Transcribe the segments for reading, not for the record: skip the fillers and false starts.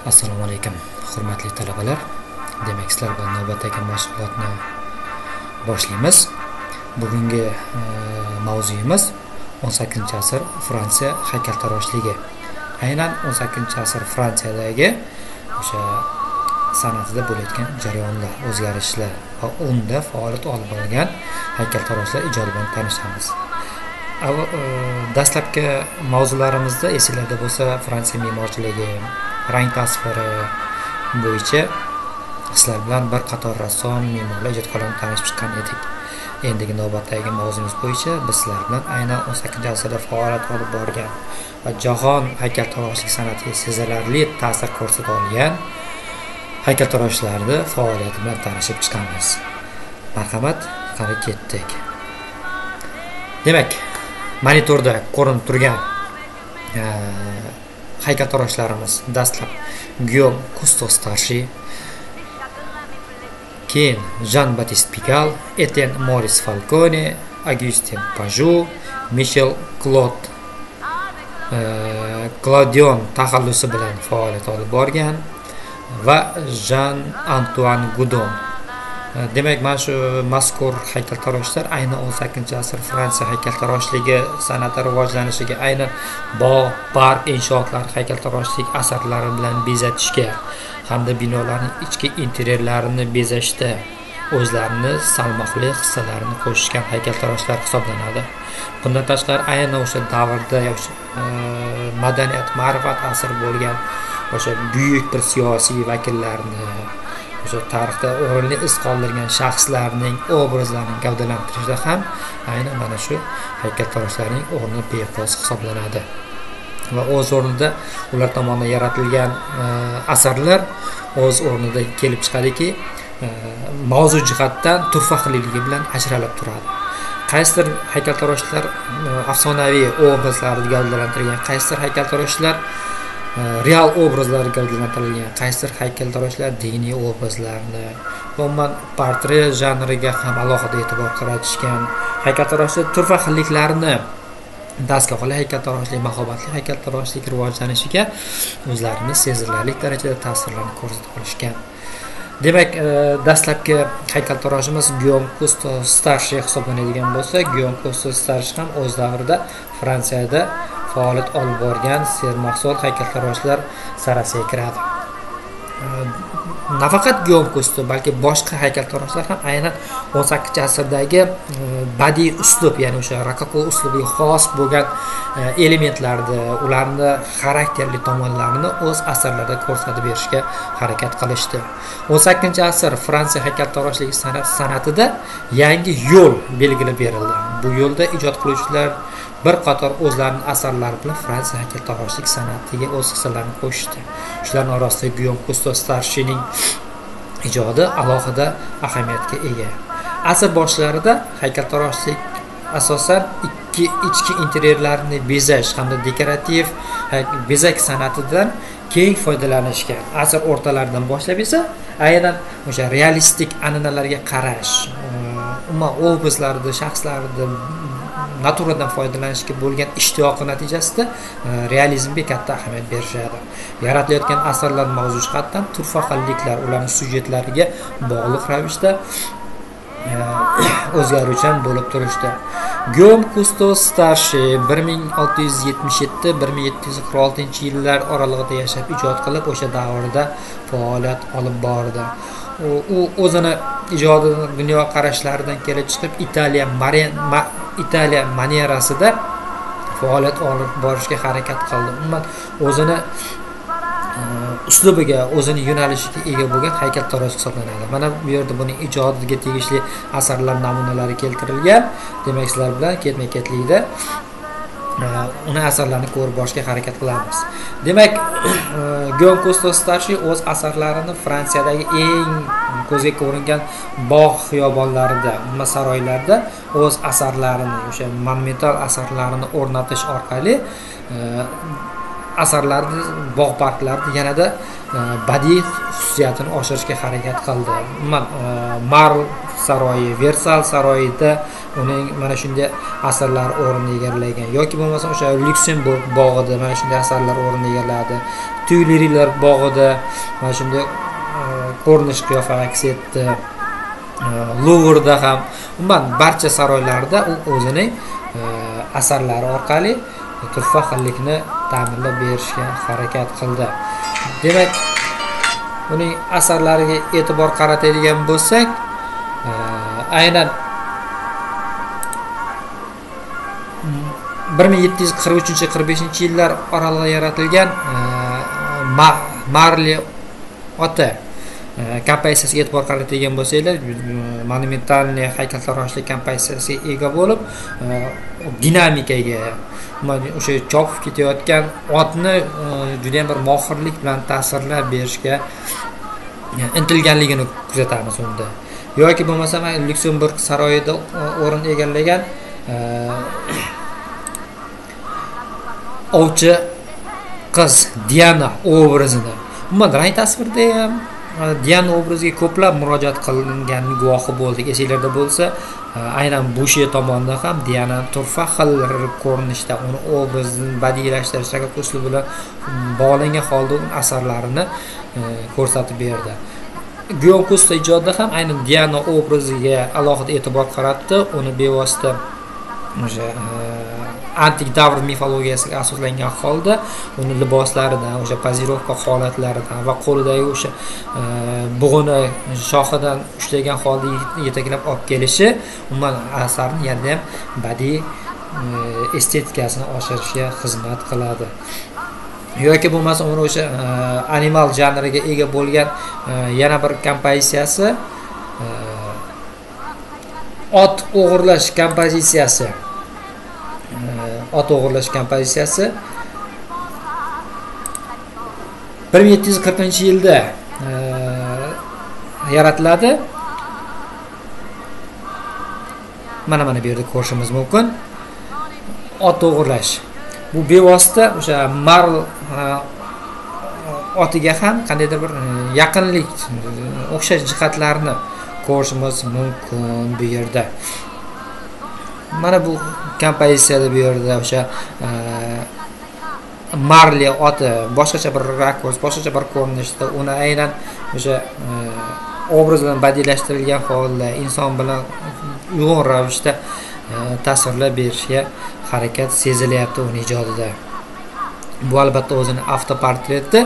Assalomu alaykum, hurmatli talabalar. Demak, sizlar bilan navbatdagi mashg'ulotni boshlaymiz. Bugungi mavzuyimiz 18-asr Fransiya haykaltaroshligi. Aynan 18-asr Fransiyadagi o'sha san'atida bo'layotgan jarayonlar, o'zgarishlar va unda faoliyat olib borgan haykaltaroshlar ijodi bilan tanishamiz. Dastlabki mavzularimizda esinglarda bo'lsa, Fransiya me'morchiligi, rang tasviri bo'yicha sizlar bilan bir qator rassom, me'morlar ijodkorlarini tanishib chiqqan edik. Endigi navbatdagi mavzumiz bo'yicha biz sizlar bilan aynan 18-asrda faoliyat olib borgan va jahon haykaltaroshlik san'atiga sezilarli ta'sir ko'rsata olgan haykaltaroshlarning faoliyati bilan tanishib chiqamiz. Marhamat, qani ketdik. Demak, monitorda ko'rinib turgan haykaltaroshlarimiz dastlab Guillaume Cousteau-Starchy, keyin Jean-Baptiste Pigalle, Etienne Maurice Falcone, Augustin Pajot, Michel Clodion taxallusi bilan faoliyat olib borgan va Jean-Antoine Goudon. Demak, mana shu mazkur haykaltaroshlar aynan 18-asr Fransiya haykaltaroshligi san'ati rivojlanishiga, aynan bog', park, inshootlar haykaltaroshlik asarlari bilan bezatishga hamda binolarning ichki interyerlarini bezashda o'zlarini salmoqli hissalarini qo'shishgan haykaltaroshlar hisoblanadi. Bundan tashqari aynan o'sha davrda madaniyat, ma'rifat asri bo'lgan o'sha buyuk bir siyosiy vakillarni, o'sha tarixda o'rinli iz qoldirgan shaxslarning obrazlarini gavdalantirishda ham aynan mana shu haykaltaroshlarning o'rni beqiyos hisoblanadi. Va o'z o'rnida ular tomonidan yaratilgan asarlar o'z o'rnida kelib chiqadiki, mavzu jihatdan turfa xilligi bilan ajralib turadi. Qaysidir haykaltaroshlar afsonaviy obrazlarni gavdalantirgan, qaysidir haykaltaroshlar real obrazlar gavdalantirilgan, qaysidir haykaltaroshlar diniy obrazlarni, umuman portret janriga ham alohida e'tibor qaratishgan. Haykaltaroshlar turfa xilliklarni dastga olib haykaltaroshlik, mahobatli haykaltaroshlik rivojlanishiga o'zlarini sezilarli darajada ta'sirlarni ko'rsatib olishgan. Demak, dastlabki haykaltaroshimiz Guillaume Cousteau-Starchy hisoblanadigan bo'lsa, Guillaume Cousteau-Starchy ham o'z davrida Fransiyada faoliyat olib borgan sermahsul haykaltaroshlar sarasiga kiradi. Nafaqat Guillaume Cousteau, balki boshqa haykaltaroshlar ham aynan 18-asrdagi badiiy uslub, ya'ni o'sha rokoko uslubiga xos bo'lgan elementlarni, ularni xarakterli tomonlarini o'z asarlarida ko'rsatib berishga harakat qilishdi. 18-asr Fransiya haykaltaroshligi san'atida yangi yo'l belgilab berildi. Bu yo'lda ijod qiluvchilar bir qator o'zlarining asarlari bilan Fransiya haykaltaroshlik san'atiga o'z hissalarini qo'shdi. Shularning orasida Guillaume Cousteau-Starchyning ijodi alohida ahamiyatga ega. Asr boshlarida haykaltaroshlik asosan ichki interyerlarni bezash hamda dekorativ bezak san'atidan keng foydalanishgan. Asr o'rtalaridan boshlab esa aynan o'sha realistik an'analarga qarash, umuman obrazlarni, shaxslarni naturadan foydalanishga bo'lgan ishtiyoqi natijasida realizmga katta ahamiyat berishadi. Yaratilayotgan asarlar mavzu jihatdan turfa xilliklar, ularning syujetlariga bog'liq ravishda o'zgaruvchan bo'lib turishdi. Guillaume Cousteau-Starchy 1677-1746 yillar oralig'ida yashab, ijod qilib, o'sha davrda faoliyat olib bordi. U o'zini ijodi dunyo qarashlaridan kelib chiqib Italiya manierasida faoliyat olib borishga harakat qildi. Umuman o'zini uslubiga, o'zini yo'nalishiga ega bo'lgan haykaltarosh hisoblanadi. Mana bu yerda buning ijodiga tegishli asarlar namunalari keltirilgan. Demak, sizlar bilan ketma-ketlikda uni asarlarini ko'rib borishga harakat qilamiz. Demak, Guillaume Cousteau-Starchy o'z asarlarini Fransiyadagi eng ko'zga ko'ringan bog' xiyobonlarida, saroylarda o'z asarlarini, o'sha monumental asarlarini o'rnatish orqali asarlarni, bog' parklarni yanada badiiy xususiyatini oshirishga harakat qildi. Umuman Marl saroyi, Versal saroyida uning mana shunday asarlar o'rin egallagan yoki bo'lmasa o'sha Lyuksemburg bog'ida mana shunday asarlar o'rin egalladi. Tuileries bog'ida mana shunday ko'rinish qiyofa aks etdi. Louvre'da ham, umuman barcha saroylarda u o'zining asarlari orqali turfa xillikni ta'minlab berishga harakat qildi. Demak, uning asarlariga e'tibor qaratadigan bo'lsak, aynan 1743-45-yillar oralig'ida yaratilgan Marli ota kompozitsiyasiga e'tibor qaratadigan bo'lsanglar, monumentalniy haykaltaroshlik kompozitsiyasiga ega bo'lib, dinamikaga, o'sha chopib ketayotgan otni juda ham bir mohirlik bilan ta'sirlab berishga intilganligini kuzatamiz unda. Yoki bo'lmasa Lyuksemburg saroyida o'rin egallagan ovchi qiz Diana obrazini. Umuman rang tasvirda ham Diana obraziga ko'plab murojaat qilingan guvohi bo'ldik. Esinglarda bo'lsa, aynan Bushe tomonidan ham Diana turfa xil ko'rinishda uni obrazini badiiylashtirish uslubi bilan bog'langan holda asarlarini ko'rsatib berdi. Guillaume Cousteau ijodida ham aynan Diana obraziga alohida e'tibor qaratdi. Uni bevosita o'sha antik davr mifologiyasiga asoslangan holda uni liboslaridan, o'sha pozirovka holatlaridan va qo'lidagi o'sha bug'uni shoxidan ushlagan holda yetaklab olib kelishi umuman asarning yanada ham badiiy estetikasini oshirishga xizmat qiladi. Yoki bo'lmasa uni o'sha animal janriga ega bo'lgan yana bir kompozitsiyasi ot o'g'irlash kompozitsiyasi. Ot o'g'irlash kompozitsiyasi 1740-yilda yaratiladi. Mana bu yerda ko'rishimiz mumkin. Ot o'g'irlash. Bu bevosita o'sha Marl otiga ham qandaydir bir yaqinlik, o'xshash jihatlarni ko'rishimiz mumkin bu yerda. Mana bu kompozitsiyada bu yerda o'sha Marli oti boshqacha bir rakurs, boshqacha bir ko'rinishda uni aynan o'sha obraz bilan badiiylashtirilgan holda inson bilan uyg'un ravishda tasvirlab berishga harakat sezilyapti uning ijodida. Bu albatta o'zini avtoportreti.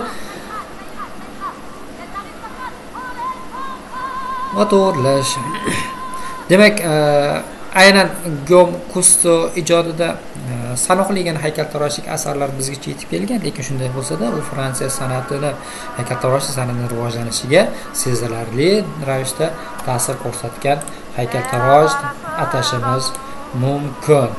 Ot o'g'irlash. Demak, aynan Guillaume Cousteau ijodida sanoqligina haykaltaroshlik asarlar bizgacha yetib kelgan, lekin shunday bo'lsa-da, u Fransiya san'atini, haykaltaroshlik san'atining rivojlanishiga sezilarli ravishda ta'sir ko'rsatgan haykaltarosh atashimiz mumkin.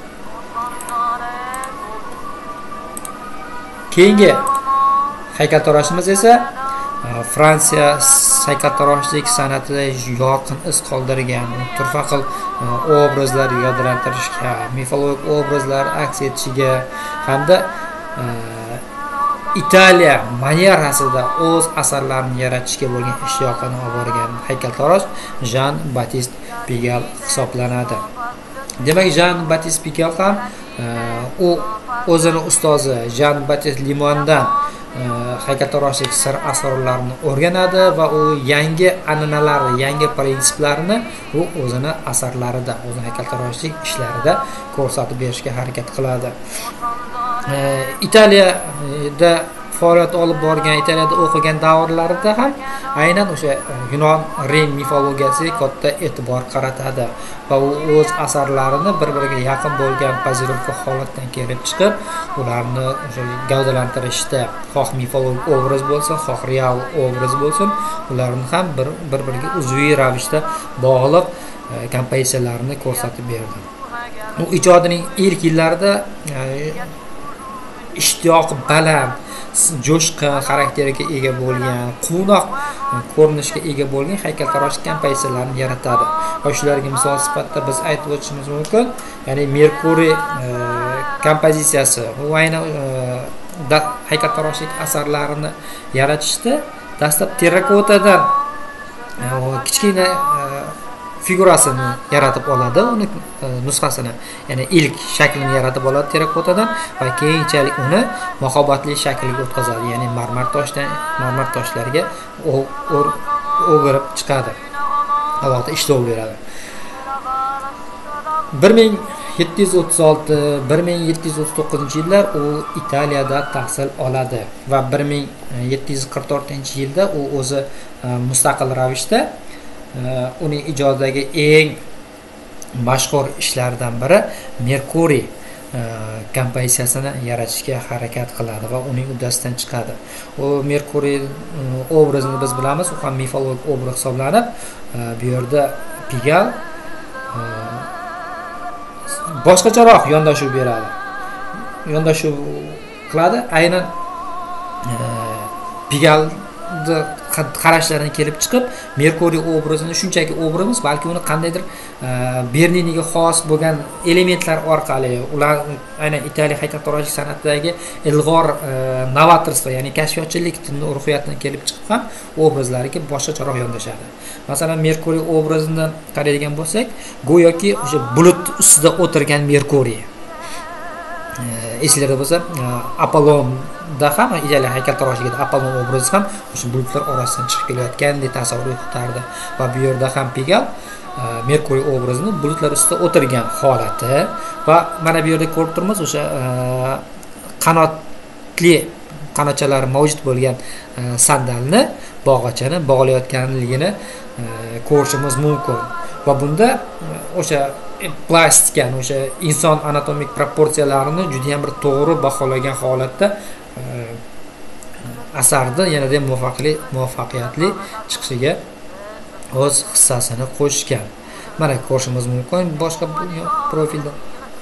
Keyingi haykaltaroshimiz esa Fransiya haykaltaroshlik san'atida yorqin iz qoldirgan, turfa xil obrazlar yodlantirishga, mifologik obrazlar aks etishiga hamda Italiya manyerasida o'z asarlarini yaratishga bo'lgan ishtiyoqini olib borgan haykaltarosh Jean-Baptiste Pigalle hisoblanadi. Demak, Jean-Baptiste Pigalle ham u o'zini ustozi Jean-Baptiste Lemoyne'dan haykaltaroshlik sir asrorlarini o'rganadi va u yangi an'analar, yangi prinsiplarni u o'zini asarlarida, o'zini haykaltaroshlik ishlarida ko'rsatib berishga harakat qiladi. Italiyada faoliyat olib borgan, Italiyada o'qigan davrlarida ham aynan o'sha Yunon Rim mifologiyasiga katta e'tibor qaratadi va u o'z asarlarini bir-biriga yaqin bo'lgan pozirovka holatdan kelib chiqib, ularni o'sha gavdalantirishda, xoh mifologik obraz bo'lsin, xoh real obraz bo'lsin, ularni ham bir-biriga uzviy ravishda bog'liq kompozitsiyalarni ko'rsatib berdi. U ijodining ilk yillarida ishtiyoq baland, jo'shqin xarakterga ega bo'lgan, quvnoq ko'rinishga ega bo'lgan haykaltaroshlik kompozitsiyalarni yaratadi. Va shularga misol sifatida biz aytib o'tishimiz mumkin. Ya'ni Merkuriy kompozitsiyasi, u aynan haykaltaroshlik asarlarini yaratishda dastlab terrakotadan kichkina figurasini yaratib oladi, uni nusxasini, ya'ni ilk shaklini yaratib oladi terakotadan va keyinchalik uni mahobatli shaklga o'tkazadi, ya'ni marmar toshlarga o'girib chiqadi. Albatta ishlov beradi. 1736-1739 yillar u Italiyada tahsil oladi va 1744-yilda u o'zi mustaqil ravishda uning ijodidagi eng mashhur ishlaridan biri Merkuriy kompozitsiyasini yaratishga harakat qiladi va uning uddasidan chiqadi. U Merkuriy obrazini biz bilamiz, u ham mifologik obraz hisoblanib, bu yerda Pigal boshqacharoq yondashuv beradi. Yondashuv qiladi. Aynan Pigalni qarashlaridan kelib chiqib, Merkuriy obrazini shunchaki obraz, balki uni qandaydir Berniniga xos bo'lgan elementlar orqali, ular aynan Italiya haykaltaroshlik san'atidagi ilg'or novatorство, ya'ni kashfiyotchilik ruhiyatidan kelib chiqib ham obrazlariga boshqacharoq yondashadi. Masalan, Merkuriy obrazini qaraydigan bo'lsak, go'yoki o'sha bulut ustida o'tirgan Merkuriy. Eslarda bo'lsa, Apollonda ham, Italiya haykaltaroshiligida Apollon obrazi ham o'sha bulutlar orasidan chiqib kelayotgandek tasavvur etardi. Va bu yerda ham Pigal Merkuriy obrazini bulutlar ustida o'tirgan holati va mana bu yerda ko'rib turibmiz, o'sha qanotchalari mavjud bo'lgan sandalni, bog'achani bog'layotganligini ko'rishimiz mumkin. Va bunda o'sha plastikani, o'sha inson anatomik proporsiyalarini juda ham bir to'g'ri baholagan holatda asarda yanada muvaffaqiyatli chiqishiga o'z hissasini qo'shgan. Mana ko'rishimiz mumkin boshqa profilda.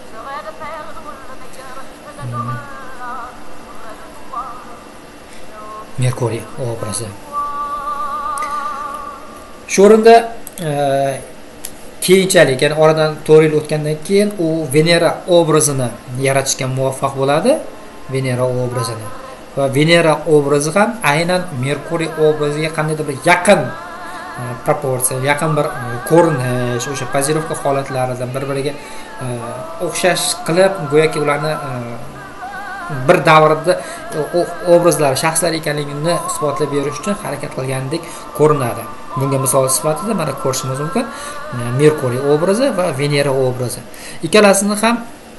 Merkuriy obrazi. Shu o'rinda keyinchalik, ya'ni oradan 4 yil o'tgandan keyin u Venera obrazini yaratishga muvaffaq bo'ladi. Venera obrazini. Va Venera obrazi ham aynan Merkuriy obraziga qandaydir bir yaqin proporsiya, yaqin bir ko'rinish, o'sha pozirovka holatlaridan bir-biriga o'xshash qilib, go'yoki ularni bir davrda obrazlar, shaxslar ekanligini isbotlab berish uchun harakat qilgandek ko'rinadi. Bunga misol sifatida mana ko'rishimiz mumkin Merkuriy obrazi va Venera obrazi. Ikkalasini ham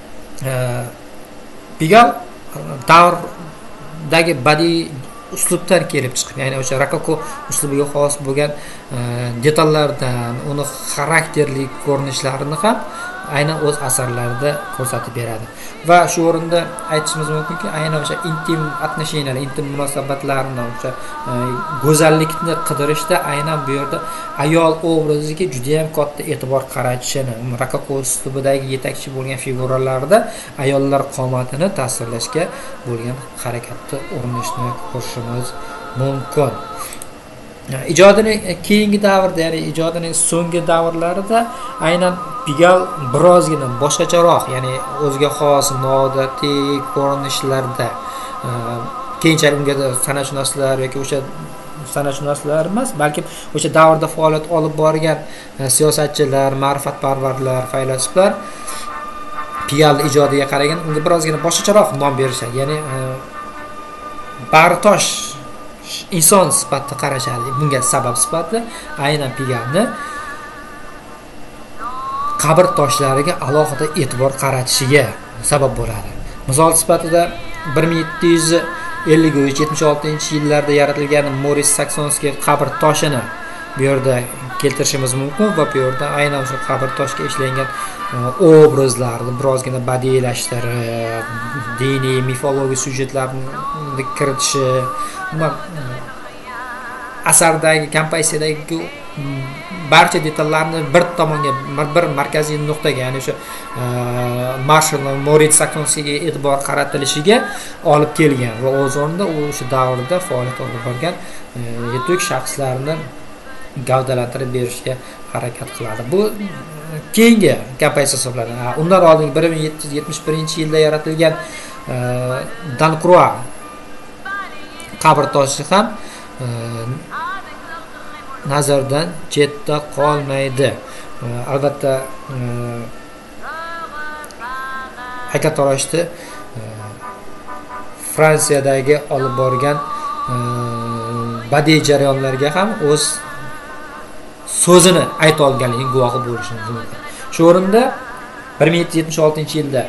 Pigal davrdagi badiiy uslubdan kelib chiqib, ya'ni o'sha rokoko uslubiga xos bo'lgan detallardan, uni xarakterli ko'rinishlarini ham aynan o'z asarlarida ko'rsatib beradi. Va shu o'rinda aytishimiz mumkinki, aynan o'sha intim отношениялар, intim munosabatlarni, o'sha go'zallikni qidirishda aynan bu yerda ayol obraziga juda ham katta e'tibor qaratishini, rokoko uslubidagi yetakchi bo'lgan figuralarda ayollar qomatini tasvirlashga bo'lgan harakatni urinishni ko'rishimiz mumkin. Ijodining keyingi davrda, ya'ni ijodining so'nggi davrlarida aynan Pigal birozgina boshqacharoq, ya'ni o'ziga xos noodatiy ko'rinishlarda keyinchalik unga san'atshunoslar yoki o'sha san'atshunoslar emas, balki o'sha davrda faoliyat olib borgan siyosatchilar, ma'rifatparvarlar, faylasuflar Pigal ijodiga qaragan unga birozgina boshqacharoq nom berishadi. Ya'ni bartosh inson sifatida qarashadi. Bunga sabab sifatida aynan Pigalni qabr toshlariga alohida e'tibor qaratishiga sabab bo'ladi. Misol sifatida 1753-76-yillarda yaratilgan Moris Saksonskiy qabr toshini bu yerda keltirishimiz mumkin va bu yerda aynan o'sha qabr toshga ishlangan obrazlarni birozgina badiiylashtirib, diniy, mifologik syujetlarni kiritishi, asardagi kompozitsiyadagi barcha detallarni bir tomonga, bir markaziy nuqtaga, ya'ni o'sha Marshall Moritz Saksonskiyga e'tibor qaratilishiga olib kelgan va o'z o'rnida u o'sha davrda faoliyat olib borgan yetuk shaxslarni gavdalantirib berishga harakat qiladi. Bu keyingi kompozitsiya hisoblanadi. Undan oldin 1771-yilda yaratilgan Dancroix qabr toshi ham nazardan chetda qolmaydi. albatta haykaltaroshni Fransiyadagi olib borgan badiiy jarayonlarga ham o'z so'zini ayta olganligining guvohi bo'lishimiz mumkin. Shu o'rinda 1776-yilda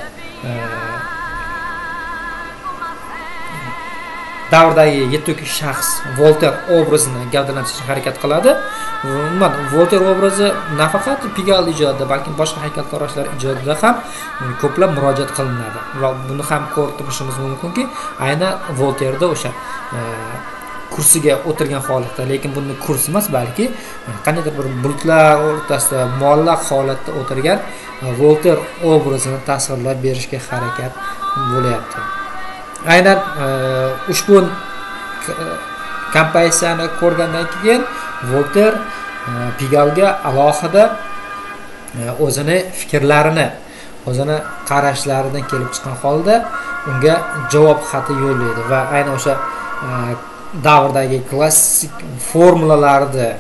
davrdagi yetuk shaxs Volter obrazini gavdalantirishga harakat qiladi. Umuman Volter obrazi nafaqat Pigalle ijodida, balki boshqa haykaltaroshlar ijodida ham ko'plab murojaat qilinadi va buni ham ko'rib turishimiz mumkinki, aynan Volterda o'sha kursiga o'tirgan holatda, lekin buni kurs emas, balki qandaydir bir bulutlar o'rtasida muallaq holatda o'tirgan Volter obrazini tasvirlab berishga harakat bo'lyapti. Aynan ushbu kompozitsiyani ko'rgandan keyin Volter Pigalga alohida o'zini fikrlarini, o'zini qarashlaridan kelib chiqqan holda unga javob xati yo'llaydi va aynan o'sha davrdagi klassik formulalarni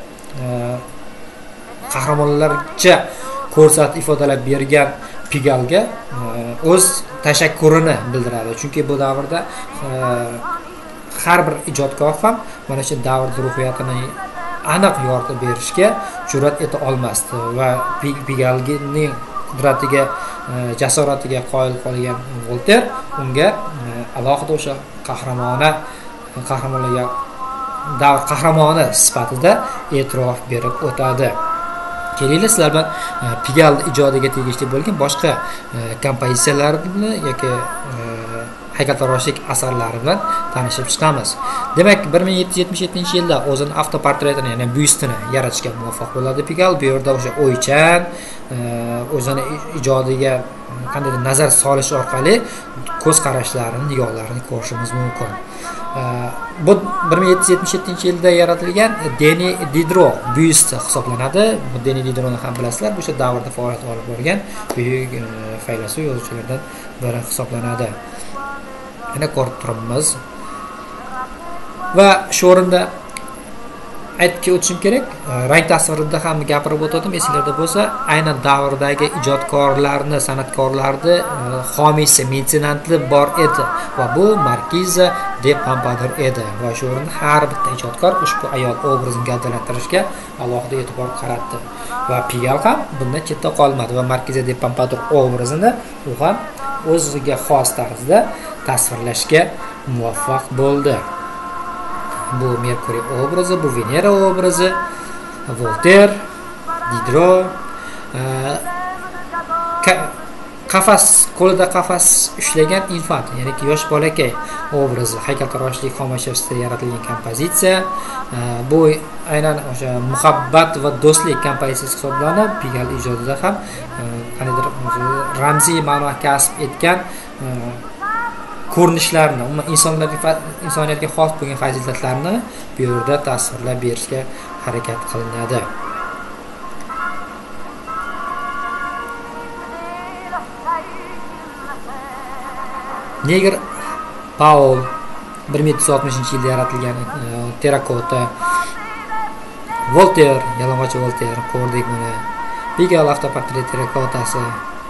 qahramonlarcha ko'rsatib ifodalab bergan Pigalga o'z tashakkurini bildiradi. Chunki bu davrda har bir ijodkor ham mana shu davr ruhiyatini aniq yoritib berishga jur'at eta olmasdi va Pigalning qudratiga, jasoratiga qoyil qolgan Volter unga alohida o'sha qahramonlarga davr qahramoni sifatida e'tirof berib o'tadi. Kelaylik sizlar bilan Pigalle ijodiga tegishli bo'lgan boshqa kompozitsiyalar bilan yoki haykaltaroshlik asarlari bilan tanishib chiqamiz. Demak, 1777-yilda o'zining avtoportretini, ya'ni byustini yaratishga muvaffaq bo'ladi Pigalle. Bu yerda o'sha o'ychan o'zini ijodiga qandaydir nazar solish orqali ko'z qarashlarini, nigohlarini ko'rishimiz mumkin. Bu 1777-yilda yaratilgan Denis Diderot byusti hisoblanadi. Bu Denis Diderotni ham bilasizlar, bu o'sha davrda faoliyat olib borgan buyuk faylasuf, yozuvchilardan biri hisoblanadi. Yana ko'rib turibmiz. Va shu o'rinda aytib o'tishim kerak, rang tasvirida ham gapirib o'tdim, esinglarda bo'lsa, aynan davrdagi ijodkorlarni, san'atkorlarni homiysi, metsenanti bor edi va bu Markiza de Pompadour edi. Va shu o'rinda har bitta ijodkor ushbu ayol obrazini gavdalantirishga alohida e'tibor qaratdi. Va Pigalle ham bundan chetda qolmadi va Markiza de Pompadour obrazini u ham o'ziga xos tarzda tasvirlashga muvaffaq bo'ldi. Bu Merkuriy obrazi, bu Venera obrazi, Volter, Diderot, qo'lida qafas ushlagan infant, ya'ni yosh bolakay obrazi haykaltaroshlik xomashiyasida yaratilgan kompozitsiya. Bu aynan o'sha muhabbat va do'stlik kompozitsiyasi hisoblanib, Pigalle ijodida ham qaniydir ramziy ma'no kasb etgan ko'rinishlarni, umuman insoniyatga xos bo'lgan fazilatlarni bu yerda tasvirlab berishga harakat qilinadi. Negr Paul 1760-yilda yaratilgan terakota. Volter, yalang'och Volter ko'rdik buni. Pigalle avtoportret terakotasi.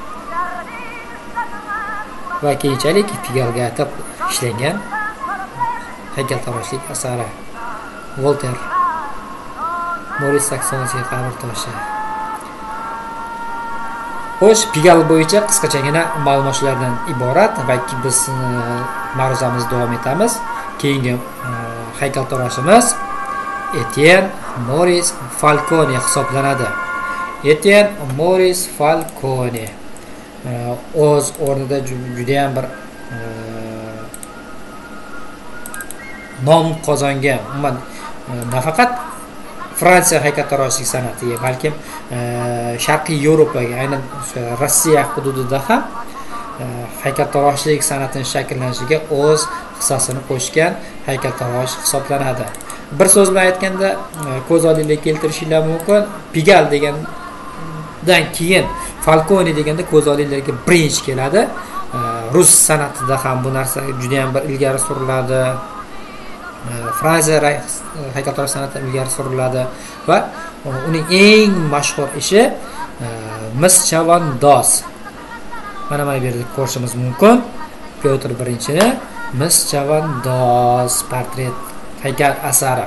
Va keyinchalik Pigalle'ga atab ishlangan haykaltaroshlik asari Volter, Moris Saksonsiy qabr toshi. Xo'sh, Pigalle bo'yicha qisqachagina ma'lumotlardan iborat. Balki biz mavzumizni davom etamiz. Keyingi haykaltaroshimiz Etienne Moris Falcone hisoblanadi. Etienne Moris Falcone o'z o'rnida juda ham bir nom qozongan, umuman nafaqat Fransiya haykaltaroshlik san'atiga, balki Sharqiy Yevropaga, aynan Rossiya hududida ham haykaltaroshlik san'atining shakllanishiga o'z hissasini qo'shgan haykaltarosh hisoblanadi. Bir so'z bilan aytganda, ko'z oldingizga keltirishinglar mumkin, Pigalle degandan keyin Falcone deganda ko'z oldingizga birinchi keladi. Rus san'atida ham bu narsa juda ham bir ilgari suriladi. Fransiya haykaltarosh san'ati ilgari suriladi va uning eng mashhur ishi Mis Chavandoz. Mana bu yerda ko'rishimiz mumkin. Pyotr I Mis Chavandoz portret haykal asari.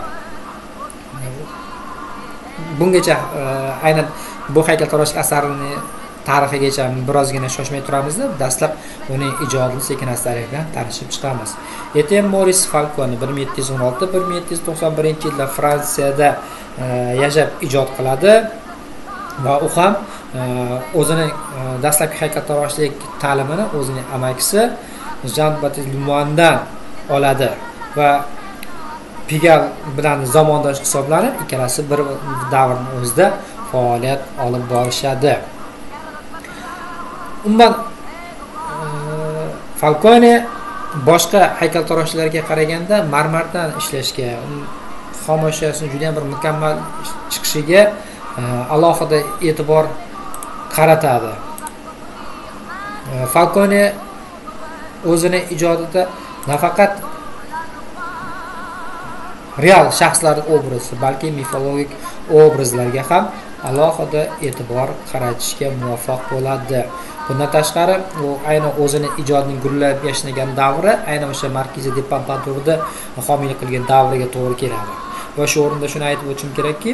Bungacha aynan bu haykaltaroshlik asarini tarixigacha birozgina shoshmay turamizda. Dastlab uning ijodini sekin-astalik bilan tanishib chiqamiz. Etienne Maurice Falcone 1716-1791 yilda Fransiyada yashab ijod qiladi va u ham o'zining dastlabki haykaltaroshlik ta'limini o'zining amakisi Jean-Baptiste Lemoyne'dan oladi va Pigalle bilan zamondosh hisoblanib, ikkalasi bir davrning o'zida faoliyat olib borishadi. Undan Falcone boshqa haykaltaroshlarga qaraganda marmardan ishlashga, xomashiyasini juda ham bir mukammal chiqishiga alohida e'tibor qaratadi. Falcone o'zining ijodida nafaqat real shaxslar obrazi, balki mifologik obrazlarga ham alohida e'tibor qaratishga muvaffaq bo'ladi. Bundan tashqari, u aynan o'zining ijodining gullab yashnagan davri, aynan o'sha Markize de Pompadourda homiylik qilgan davriga to'g'ri keladi. Va shu o'rinda shuni aytib o'tishim kerakki,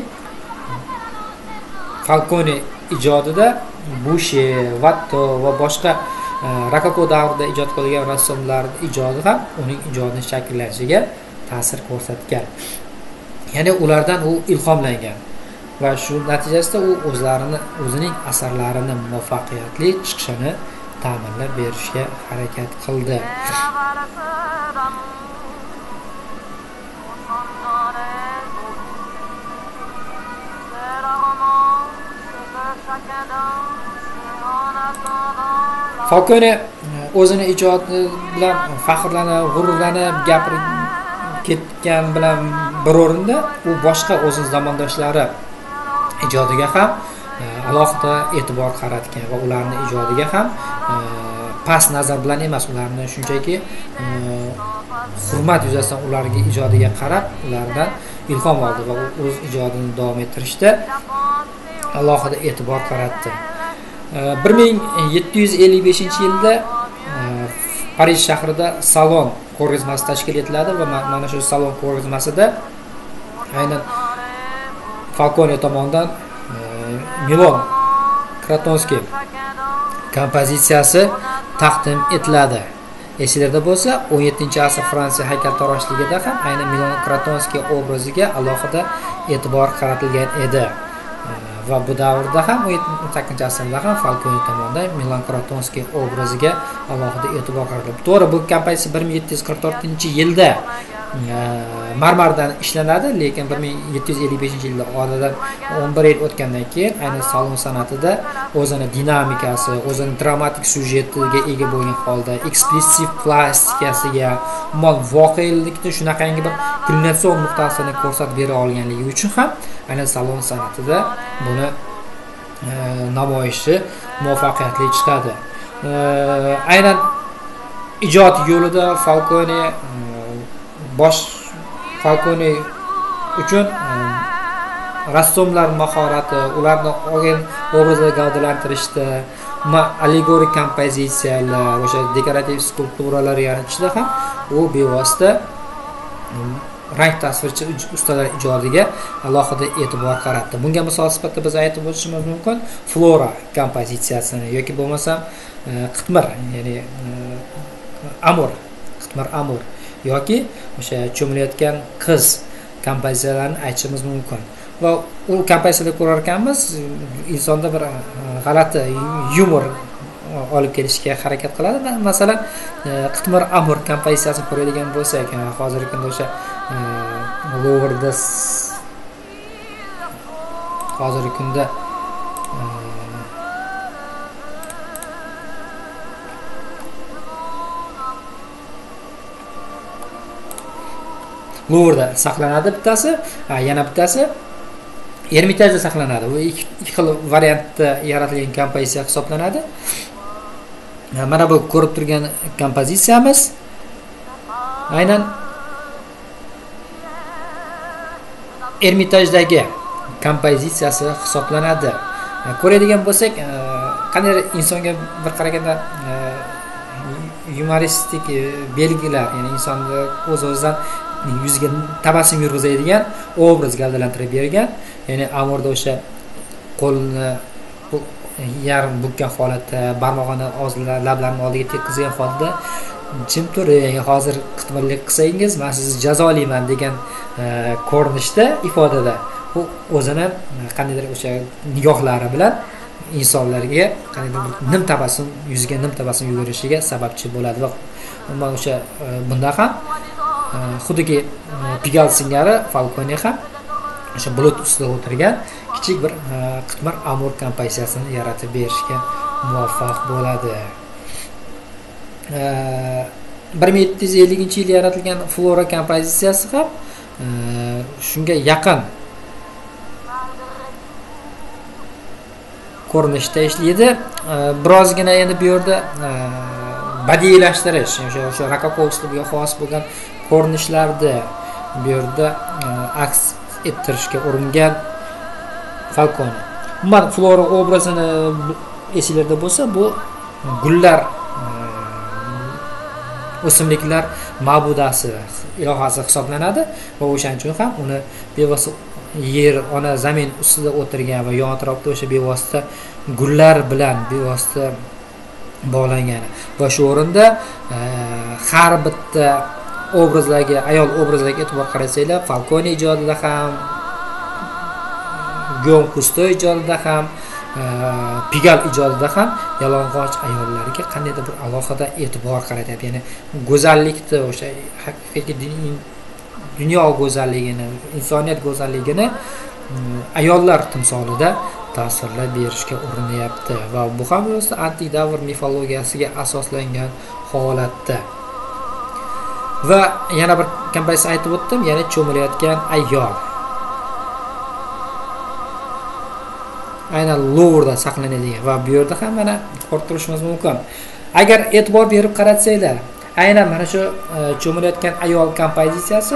Falcone ijodida Boucher, Watteau va boshqa Rokoko davrida ijod qilgan rassomlar ijodi ham uning ijodining shakllanishiga ta'sir ko'rsatgan. Ya'ni ulardan u ilhomlangan va shu natijasida u o'zining asarlarini muvaffaqiyatli chiqishini ta'minlab berishga harakat qildi. Falcone o'zini ijodi bilan faxrlanib, g'ururlanib gapirib ketgan bilan bir o'rinda u boshqa o'z zamondoshlari ijodiga ham alohida e'tibor qaratgan va ularning ijodiga ham past nazar bilan emas, ularni shunchaki hurmat yuzasidan ularga ijodiga qarab, ulardan ilhom oldi va o'z ijodini davom ettirishda alohida e'tibor qaratdi. 1755-yilda Parij shahrida salon ko'rgazmasi tashkil etiladi va mana shu salon ko'rgazmasida aynan Falcone tomonidan Milon Kratonsky kompozitsiyasi taqdim etiladi. Esingizda bo'lsa, 17-asr Fransiya haykaltaroshligida ham aynan Milon Kratonsky obraziga alohida e'tibor qaratilgan edi. Va bu davrda ham 18-asrda ham Falcone tomonidan Milon Kratonsky obraziga alohida e'tibor qaratildi. To'g'ri, bu kompozitsiya 1744-yilda marmardan ishlanadi, lekin 1755-yilda oradan 11 yil o'tgandan keyin aynan salon san'atida o'zining dinamikasi, o'zining dramatik syujetiga ega bo'lgan holda, ekspressiv plastikasiga, voqelikni shunaqangi bir kulminatsion nuqtasini ko'rsatib bera olganligi uchun ham aynan salon san'atida buni namoyishi muvaffaqiyatli chiqadi. Aynan ijod yo'lida Falcone uchun rassomlar mahorati, ularni olgan obrazlarni gavdalantirishda, allegorik kompozitsiyalar, o'sha dekorativ skulpturalar yaratishda ham u bevosita rang tasvirchi ustalar ijodiga alohida e'tibor qaratdi. Bunga misol sifatida biz aytib o'tishimiz mumkin Flora kompozitsiyasini yoki bo'lmasa Qitmir, ya'ni Qitmir Amur yoki o'sha cho'milayotgan qiz kompozitsiyalarini aytishimiz mumkin. Va u kompozitsiyalarni ko'rar ekanmiz, insonda bir g'alati yumor olib kelishga harakat qiladi. Masalan, Qitmir Amur kompozitsiyasini ko'radigan bo'lsak, hozirgi kunda o'sha Louvre'da hozirgi kunda Louvre'da saqlanadi bittasi, yana bittasi Ermitajda saqlanadi. Bu ikki xil variantda yaratilgan kompozitsiya hisoblanadi. Mana bu ko'rib turgan kompozitsiyamiz aynan Ermitajdagi kompozitsiyasi hisoblanadi. ko'radigan bo'lsak, qanday insonga bir qaraganda yumoristik belgilar, ya'ni insonni o'z-o'zidan yuziga tabassum yurg'izadigan obraz gavdalantirib bergan. Ya'ni Amurda o'sha qo'lni yarim bukkan holatda, barmog'ini og'zida, lablarini oldiga tekkizgan holda jim turing, hozir qitmirlik qilsangiz men sizni jazolayman degan ko'rinishda, ifodada u o'zini qandaydir o'sha nigohlari bilan insonlarga qandaydir nim tabassum, yuziga nim tabassum yugurishiga sababchi bo'ladi. Va umuman o'sha bunda ham xuddi Pigal singari Falcone ham o'sha bulut ustida o'tirgan kichik bir qitmir Amur kompozitsiyasini yaratib berishga muvaffaq bo'ladi. 1750-yilda yaratilgan Flora kompozitsiyasi ham shunga yaqin ko'rinishda ishlaydi. Birozgina endi bu yerda badiylashtirish, o'sha rokoko uslubiga xos bo'lgan ko'rinishlarda bu yerda aks ettirishga uringan Falcone. Umuman Flora obrazini esinglarda bo'lsa, bu gullar, o'simliklar ma'budasi, ilohasi hisoblanadi va o'shaning uchun ham uni bevosita yer, ona zamin ustida o'tirgan va yon atrofda o'sha bevosita gullar bilan bevosita bog'langan. Va shu o'rinda har bitta obrazlarga, ayol obrazlariga e'tibor qarasanglar, Falcone ijodida ham, Guillaume Cousteau ijodida ham, Pigal ijodida ham yalang'och ayollarga qandaydir bir alohida e'tibor qaratyapti. Ya'ni go'zallikni, o'sha haqiqiy dunyo go'zalligini, insoniyat go'zalligini ayollar timsolida tasvirlab berishga urinyapti va bu ham o'zi antik davr mifologiyasiga asoslangan holatda. Va yana bir kompozitsiya aytib o'tdim, ya'ni cho'milayotgan ayol. Aynan Louvre'da saqlanadigan va bu yerda ham mana ko'rib turishimiz mumkin. Agar e'tibor berib qaratsanglar, aynan mana shu cho'milayotgan ayol kompozitsiyasi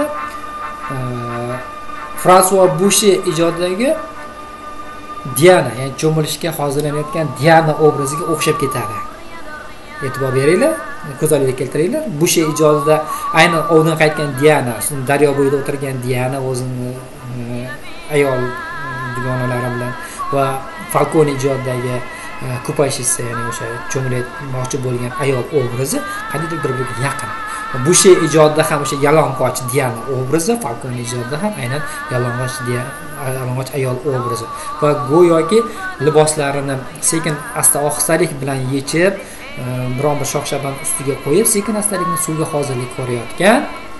François Boucher ijodidagi Diana, ya'ni cho'milishga hozirlanayotgan Diana obraziga o'xshab ketadi. E'tibor beringlar, ko'z oldiga keltiringlar. Boucher ijodida aynan ovdan qaytgan Diana, daryo bo'yida o'tirgan Diana o'zini ayol dugonalari bilan va Falcone ijodidagi kupashisi, ya'ni o'sha cho'milmoqchi bo'lgan ayol obrazi qandaydir bir-biriga yaqin. Boucher ijodida ham o'sha yalang'och Diana obrazi, Falcone ijodida ham aynan yalang'och ayol obrazi va go'yoki liboslarini sekin asta ohistalik bilan yechib, biron bir shox-shabam ustiga qo'yib, sekin astalikni suvga hozirlik ko'rayotgan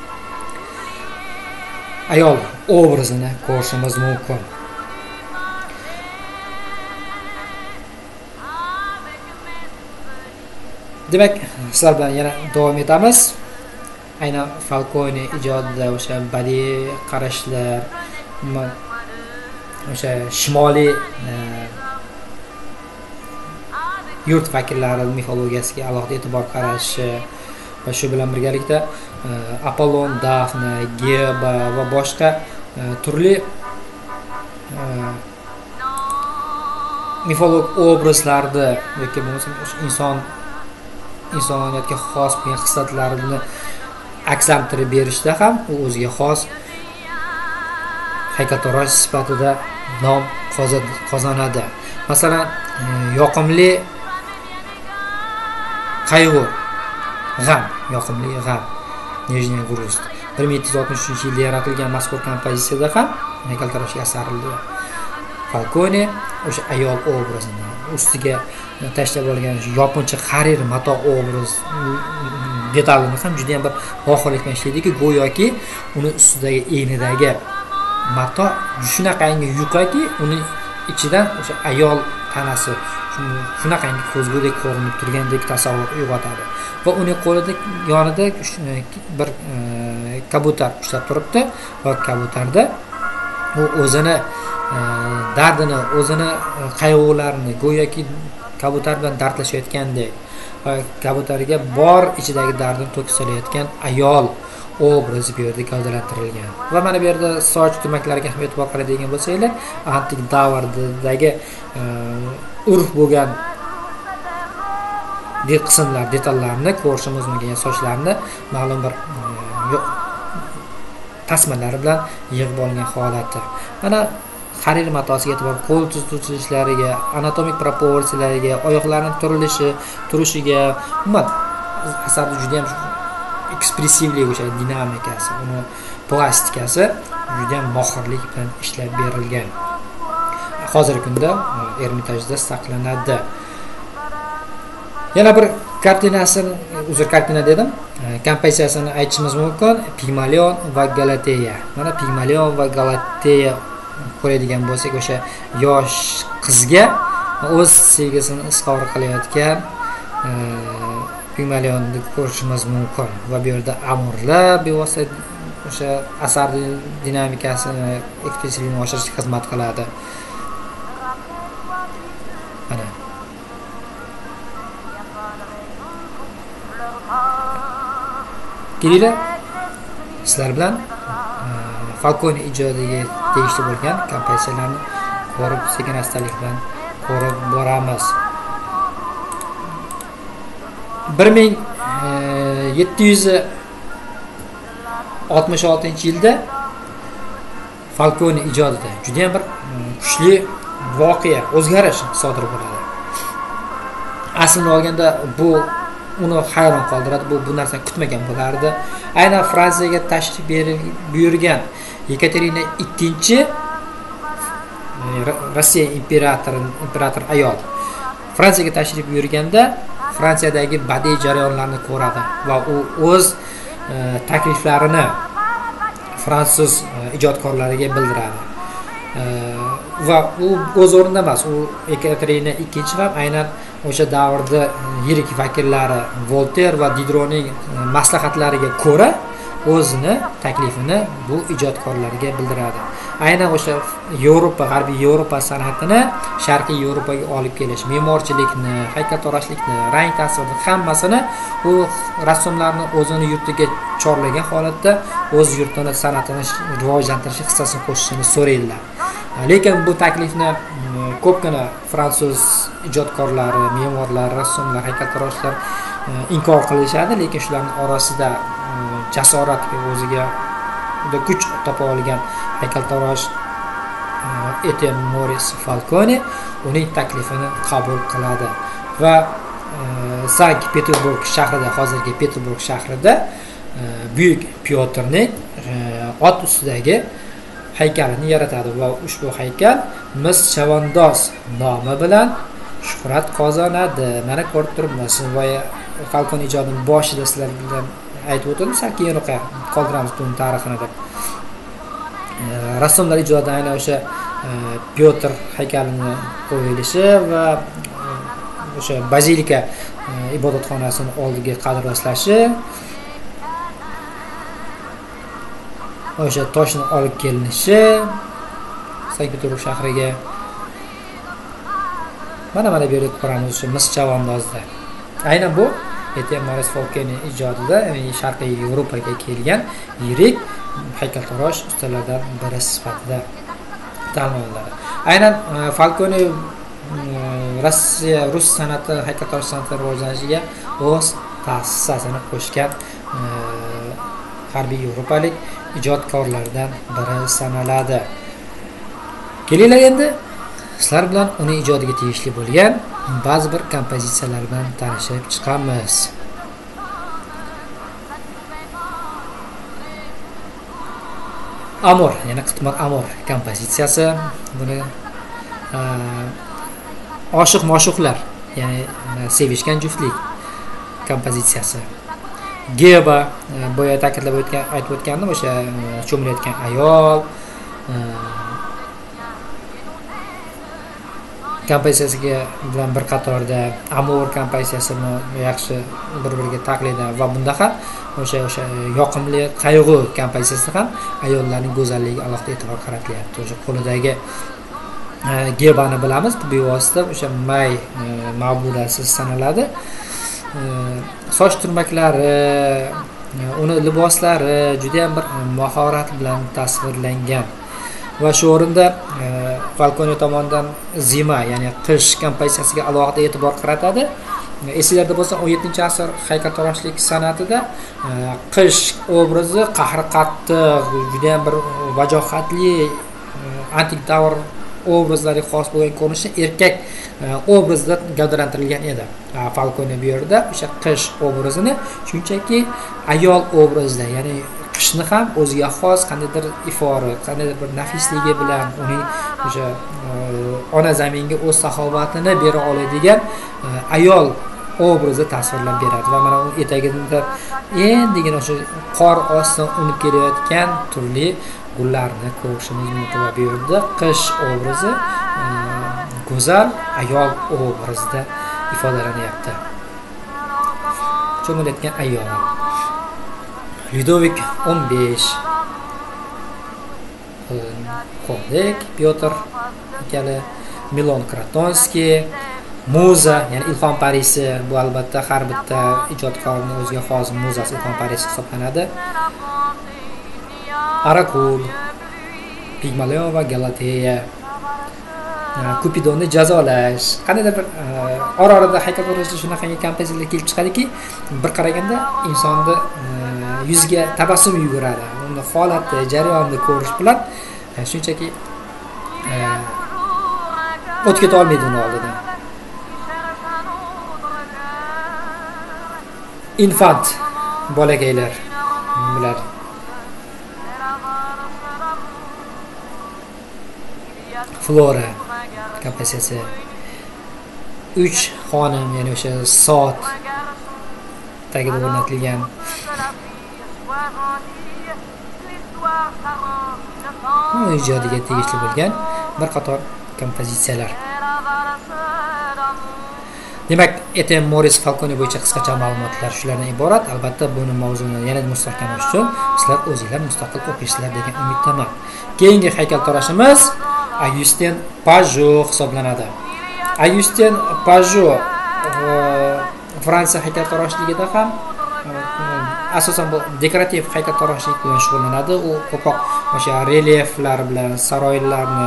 ayol obrazini ko'rishimiz mumkin. Demak, sizlar bilan yana davom etamiz. Aynan Falcone ijodida o'sha badiiy qarashlar, o'sha shimoliy yurt vakillari mifologiyasiga alohida e'tibor qarashi va shu bilan birgalikda Apollon, Dafne, Geba va boshqa turli mifolog obrazlarda yoki bo'lmasa insoniyatga xos bo'lgan xislatlarni akslantirib berishda ham u o'ziga xos haykaltarosh sifatida nom qozonadi. Masalan, yoqimli qayg'u, yoqimli g'am, Nijniy Gruz 1763-yilda yaratilgan mazkur kompozitsiyada ham haykaltarosh asarida Falcone o'sha ayol obrazini ustiga tashlab olgan yopinchiq xarir mato obraz detalini ham juda ham bir mohirlik bilan ishlaydiki, go'yoki uni ustidagi egnidagi mato shunaqangi yuqaki, uni ichidan o'sha ayol tanasi shunaqangi ko'zgudek ko'rinib turgandek tasavvur uyg'otadi. Va uning qo'lida yonida bir kabutar ushlab turibdi va kabutarda u o'zini dardini, o'zini qayg'ularini go'yoki kabutar bilan dardlashayotgandek va kabutariga bor ichidagi dardini to'kib solayotgan ayol obrazi bu yerda gavdalantirilgan. Va mana bu yerda soch turmaklariga ham e'tibor qiladigan bo'lsanglar, antik davrdagi urf bo'lgan qismlar, detallarni ko'rishimiz mumkin. Sochlarni ma'lum bir tasmalari bilan yig'ib olgan holati. Mana harir matosiga e'tibor, qo'l tutishlariga, anatomik proporsiyalariga, oyoqlarning turishiga, umuman asarda juda ham ekspressivlik, o'sha dinamikasi, uni plastikasi juda ham mohirlik bilan ishlab berilgan. Hozirgi kunda Ermitajda saqlanadi. Yana bir kartina dedim. Kompozitsiyasini aytishimiz mumkin. Pigmalion va Galateya. Mana Pigmalion va Galateya ko'radigan bo'lsak, o'sha yosh qizga o'z sevgisini izhor qilayotgan Pigmalionni ko'rishimiz mumkin. Va bu yerda amurlar bevosita o'sha asar dinamikasini, ekspressivligini oshirishga xizmat qiladi. Mana kelinglar, sizlar bilan Falcone ijodiga tegishli bo'lgan kompozitsiyalarni ko'rib, sekin-astalik bilan ko'rib boramiz. 1766-yilda Falcone ijodida juda ham bir kuchli voqea, o'zgarish sodir bo'ladi. Aslini olganda bu uni hayron qoldiradi. Bu narsani kutmagan bo'lardi. Aynan Fransiyaga tashrif buyurgan Yekaterina II Rossiya imperator ayol Fransiyaga tashrif buyurganda Fransiyadagi badiiy jarayonlarni ko'radi va u o'z takliflarini fransuz ijodkorlariga bildiradi. Va u o'z o'rnida emas, u Yekaterina II ham aynan o'sha davrda yirik vakillari Voltaire va Diderotning maslahatlariga ko'ra o'zini taklifini bu ijodkorlarga bildiradi. Aynan o'sha Yevropa, G'arbiy Yevropa san'atini Sharqiy Yevropaga olib kelish, me'morchilikni, haykaltaroshlikni, rang tasvirni hammasini u rassomlarni o'zini yurtiga chorlagan holatda o'z yurtini san'atini rivojlantirish hissasini qo'shishini so'raydilar. Lekin bu taklifni ko'pgina fransuz ijodkorlari, me'morlar, rassomlar, haykaltaroshlar inkor qilishadi, lekin shularning orasida jasorat o'ziga kuch topa olgan haykaltarosh Etienne Maurice Falcone uning taklifini qabul qiladi va Sankt-Peterburg shahrida, hozirgi Peterburg shahrida buyuk Pyotrning ot ustidagi haykalini yaratadi va ushbu haykal Mis Chavandoz nomi bilan shuhrat qozonadi. Mana ko'rib turibmiz. Va Falcone ijodining boshida sizlar bilan aytib o'tdim, sal keyinroq qoldiramiz buning tarixini deb. Rassomlar ijodida aynan o'sha Pyotr haykalini qo'yilishi va o'sha bazilika ibodatxonasini oldiga qadrlashi, o'sha toshni olib kelinishi Sankt-Peterburg shahriga. Mana bu yerda ko'ramiz o'sha Mis Chavandozda. Aynan bu Etienne Maurice Falcone ijodida, ya'ni Sharqiy Yevropaga kelgan yirik haykaltarosh ustalardan biri sifatida tanlanadi. Aynan Falcone Rus san'ati, haykaltarosh san'ati rivojlanishiga o'z ta'sisini qo'shgan G'arbiy Yevropalik ijodkorlardan biri sanaladi. Kelinglar endi sizlar bilan uning ijodiga tegishli bo'lgan ba'zi bir kompozitsiyalar bilan tanishib chiqamiz. Amor, yana Qitmir Amor kompozitsiyasi. Buni oshiq-moshiqlar, ya'ni sevishgan juftlik kompozitsiyasi. Geba, boya ta'kidlab aytib o'tgandim, o'sha cho'milayotgan ayol kompozitsiyasiga bilan bir qatorda Amor kompozitsiyasini yaxshi bir-biriga taqlidi va bunda ham o'sha yoqimli qayg'u kompozitsiyasida ham ayollarning go'zalligiga alohida e'tibor qaratilyapti. O'sha qo'lidagi gebani bilamiz, bu bevosita o'sha may ma'budasi sanaladi. Soch turmaklari, uni liboslari juda ham bir mahorat bilan tasvirlangan. Va shu o'rinda Falcone tomonidan zima, ya'ni qish kompozitsiyasiga alohida e'tibor qaratadi. Esinglarda bo'lsa 17-asr haykaltaroshlik san'atida qish obrazi qahri qattiq, juda ham bir vajohatli antik davr obrazlariga xos bo'lgan ko'rinishi erkak obrazda gavdalantirilgan edi. Falcone bu yerda o'sha qish obrazini shunchaki ayol obrazida, ya'ni qishni ham o'ziga xos qandaydir ifori, qandaydir bir nafisligi bilan uning o'sha ona zaminga o'z saxovatini bera oladigan ayol obrazda tasvirlab beradi. Va mana u etagida endigina o'sha qor ostidan unib kelayotgan turli gullarni ko'rishimiz mumkin. Va bu yerda qish obrazi go'zal ayol obrazida ifodalanyapti. Cho'milayotgan ayol. Ludovik 15 Kodek, Pyotr akali, Milon Kratonskiy, Muza, ya'ni ilhom parisi. Bu albatta har bitta ijodkorning o'ziga xos muzasi, ilhom parisi hisoblanadi. Arakul, Pigmalion va Galateya, Kupidonni jazolash. Qandaydir bir ora-orada haykaltaroshda shunaqangi kompozitsiyalar kelib chiqadiki, bir qaraganda insonni yuziga tabassum yuguradi. Uni holati, jarayonni ko'rish bilan shunchaki o'tib keta olmaydi uni oldidan. Infant bolakaylar bular. Flora kompozitsiyasi. 3 xonim, ya'ni o'sha soat tagida o'rnatilgan ijodiga tegishli bo'lgan bir qator kompozitsiyalar. Demak, Etienne Maurice Falcone bo'yicha qisqacha ma'lumotlar shulardan iborat. Albatta buni mavzuni yanada mustahkamlash uchun sizlar o'zingizlar mustaqil o'qiysizlar degan umiddaman. Keyingi haykaltaroshimiz Augustin Pajot hisoblanadi. Augustin Pajot Fransiya haykaltaroshligida ham asosan bu dekorativ haykaltaroshlik bilan shug'ullanadi. U ko'proq o'sha relyeflar bilan saroylarni,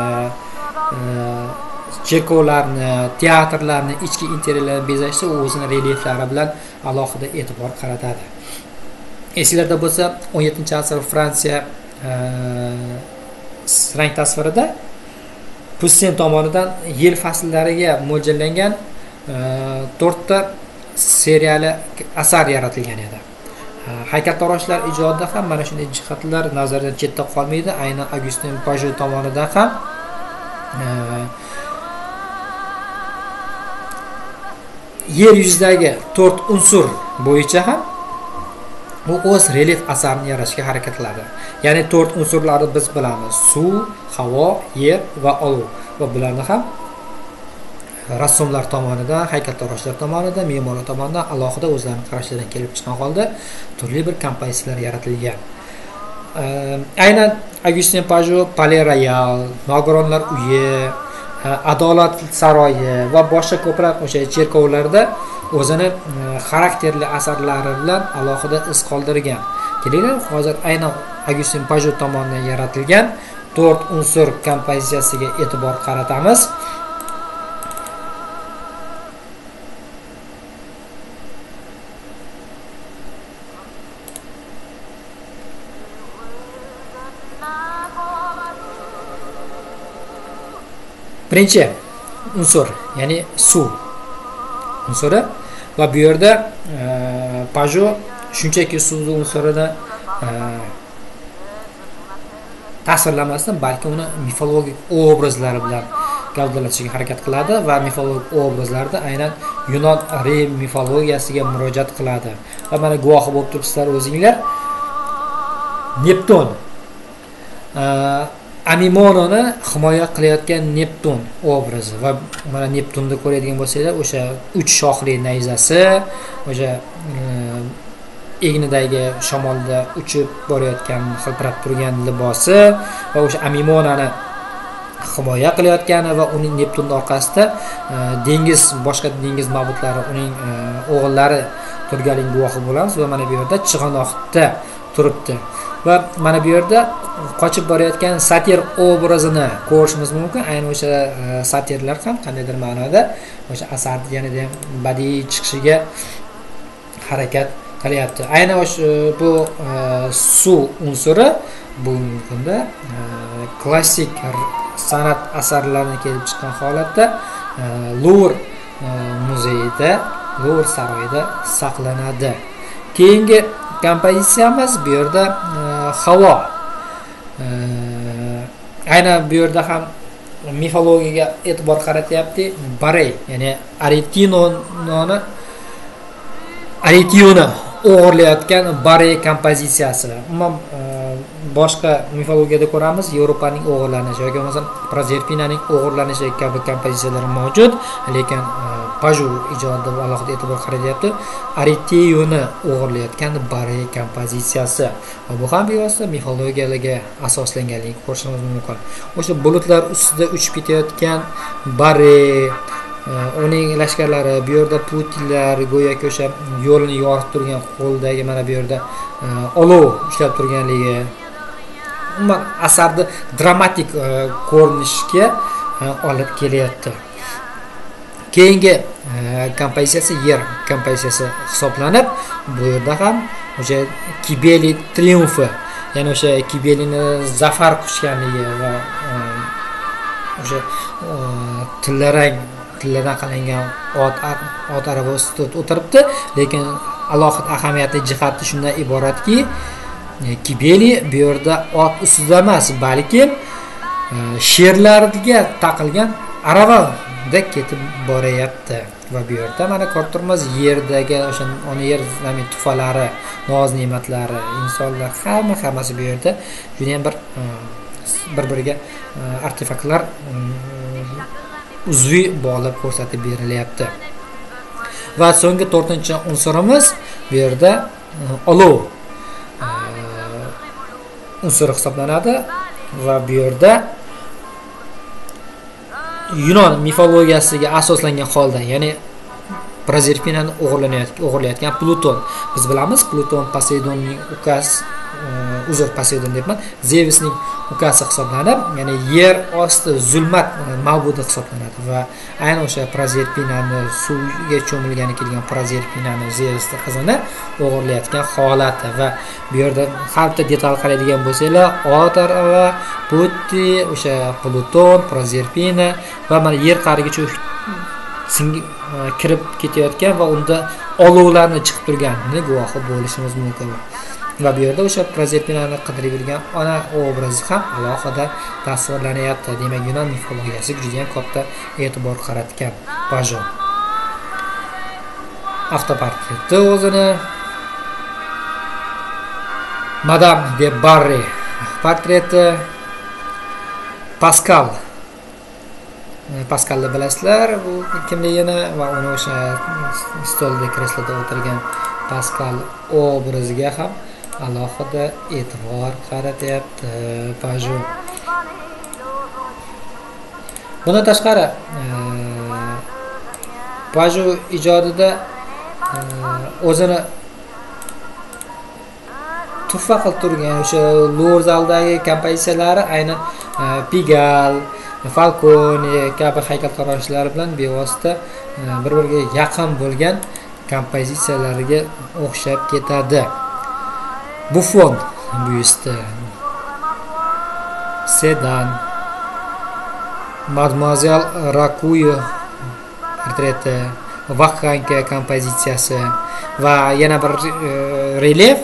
cherkovlarni, teatrlarni, ichki interyerlarni bezashda u o'zining relyeflari bilan alohida e'tibor qaratadi. Esinglarda bo'lsa, 17-asr Fransiya rang tasvirida Poussin tomonidan yil fasllariga mo'ljallangan 4 ta seriyali asar yaratilgan edi. Haykaltaroshlar ijodida ham mana shunday jihatlar nazardan chetda qolmaydi. Aynan Augustin Pajot tomonidan ham yer yuzidagi 4 unsur bo'yicha ham u o'z relyef asarini yaratishga harakat qiladi. Ya'ni 4 unsurlarni biz bilamiz: suv, havo, yer va olov. Va bularni ham rassomlar tomonidan, haykaltaroshlar tomonidan, me'morlar tomonidan alohida o'zlarining qarashlaridan kelib chiqqan holda turli bir kompozitsiyalar yaratilgan. Aynan Augustin Pajot Palais Royal, Nogironlar uyi, Adolat saroyi va boshqa ko'plab o'sha cherkovlarda o'zini xarakterli asarlari bilan alohida iz qoldirgan. Kelinglar, hozir aynan Augustin Pajot tomonidan yaratilgan 4 unsur kompozitsiyasiga e'tibor qaratamiz. Birinchi unsur, ya'ni suv unsuri va bu yerda Pajot shunchaki suv unsurini tasvirlamasdan, balki uni mifologik obrazlari bilan gavdalantirishga harakat qiladi va mifologik obrazlarda aynan Yunon Rim mifologiyasiga murojaat qiladi. Va mana guvohi bo'lib turibsizlar o'zingizlar. Neptun Amimononi himoya qilayotgan Neptun obrazi va mana Neptunni ko'radigan bo'lsanglar, o'sha 3 shoxli nayzasi, o'sha egnidagi shamolda uchib borayotgan, hilpirab turgan libosi va o'sha Amimonani himoya qilayotgani va uning Neptunning orqasida dengiz, boshqa dengiz mabudlari, uning o'g'illari turganining guvohi bo'lamiz va mana bu yerda chig'anoqda turibdi va mana bu yerda qochib borayotgan satir obrazini ko'rishimiz mumkin. Ayni o'sha satirlar ham qandaydir ma'noda o'sha asarni yanada ham badiiy chiqishiga harakat qilyapti. Ayni o'sha bu suv unsuri bugungi kunda klassik san'at asarlaridan kelib chiqqan holatda Luvr muzeyida, Luvr saroyida saqlanadi. Keyingi kompozitsiyamiz bu yerda havo. Aynan bu yerda ham mifologiyaga e'tibor qaratyapti. Barey, ya'ni Aretioni o'g'irlayotgan Barey kompozitsiyasi. Umuman boshqa mifologiyada ko'ramiz, Yevropaning o'g'irlanishi yoki bo'lmasa Prozerpinaning o'g'irlanishi kabi kompozitsiyalar mavjud, lekin Paju ijodiga alohida e'tibor qaratyapti. Aretioni o'g'irlayotgan Barey kompozitsiyasi. Va bu ham bevosita mifologiyaga asoslanganligini ko'rishimiz mumkin. O'sha bulutlar ustida uchib ketayotgan Barey, uning lashkarlari, bu yerda Putinlar go'yoki o'sha yo'lni yorib turgan qo'ldagi mana bu yerda olov ushlab turganligi umuman asarni dramatik ko'rinishga olib kelyapti. Keyingi kompozitsiyasi yer kompozitsiyasi hisoblanib, bu yerda ham o'sha Kibeli triumfi, ya'ni o'sha Kibelini zafar quchganligi va o'sha tillarang tillardan qilingan ot arava ustida o'tiribdi, lekin alohida ahamiyatli jihati shundan iboratki, Kibeli bu yerda ot ustida emas, balki sherlarga taqilgan aravada ketib borayapti. Va bu yerda mana ko'rib turibmiz, yerdagi o'sha ona yer zamin tufalari, noz-ne'matlari, insonlar hammasi bu yerda juda ham bir-biriga artefaktlar uzviy bog'lab ko'rsatib berilyapti. Va so'nggi 4-unsurimiz bu yerda olov unsuri hisoblanadi va bu yerda Yunon mifologiyasiga asoslangan holda, ya'ni Prozerpinani o'g'irlayotgan Pluton. Biz bilamiz, Pluton Poseidonning ukasi, Poseidon deyapman, Zevsning ukasi hisoblanib, ya'ni yer osti zulmat mavjudi hisoblanadi va aynan o'sha Prozerpinani suvga cho'milgani kelgan Prozerpinani Zevsning qizini o'g'irlayotgan holati va bu yerda har bitta detal qaraydigan bo'lsanglar, Otar va Putti, o'sha Pluton, Prozerpina va mana yer qa'rigacha kirib ketayotgan va unda olovlarni chiqib turganini guvohi bo'lishimiz mumkin. Va bu yerda o'sha Prozerpinani qidirib yurgan ona obrazi ham alohida tasvirlanyapti. Demak, Yunon mifologiyasiga juda ham katta e'tibor qaratgan Paju. Avtoportreti o'zini Madame de Barry portreti Pascalni bilasizlar, bu kimligini va uni o'sha stolda kresloda o'tirgan Pascal obraziga ham alohida e'tibor qaratyapti Paju. Bundan tashqari Paju ijodida o'zini tuhfa qilib turgan o'sha Luvr zaldagi kompozitsiyalari aynan Pigal, Falcone kabi haykaltaroshlar bilan bevosita bir-biriga yaqin bo'lgan kompozitsiyalarga o'xshab ketadi. Buffon byusti, Sedan, Mademoiselle Rakuyo portreti, Vakhanka kompozitsiyasi va yana bir relief